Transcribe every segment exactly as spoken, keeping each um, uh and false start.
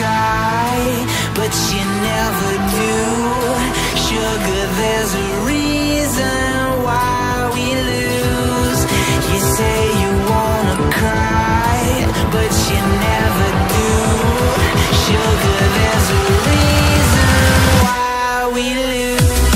try, but you never do. Sugar, there's a reason why we lose. You say you wanna cry, but you never do. Sugar, there's a reason why we lose.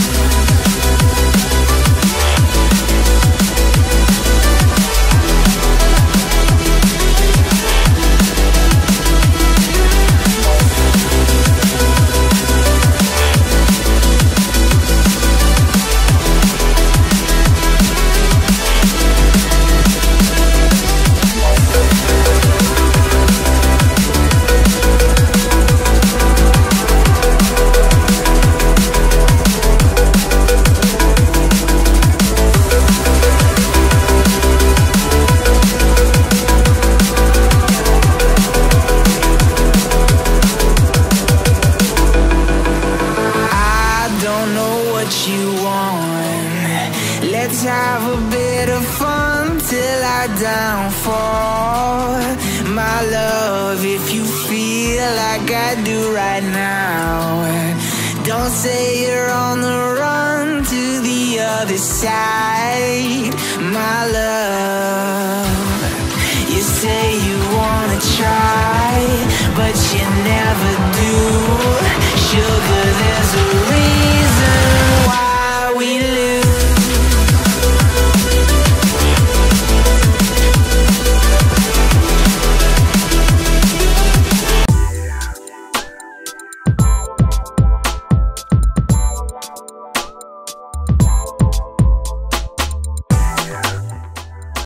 Let's have a bit of fun till I downfall. My love, if you feel like I do right now, don't say you're on the run to the other side. My love, you say you wanna try, but you never do.